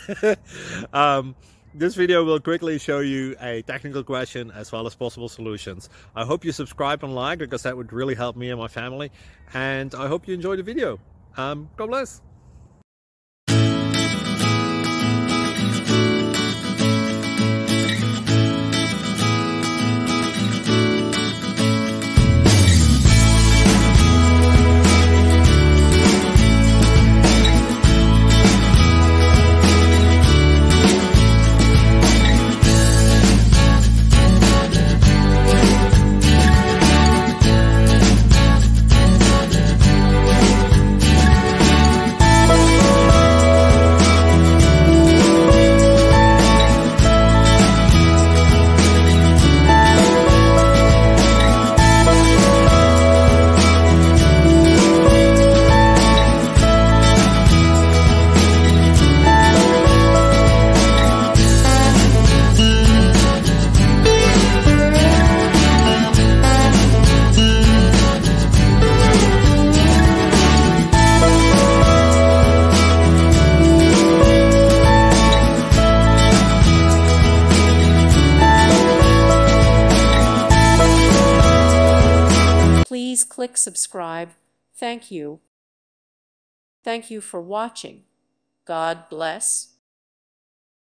This video will quickly show you a technical question as well as possible solutions. I hope you subscribe and like, because that would really help me and my family. And I hope you enjoy the video. God bless. Please click subscribe. Thank you. Thank you for watching. God bless.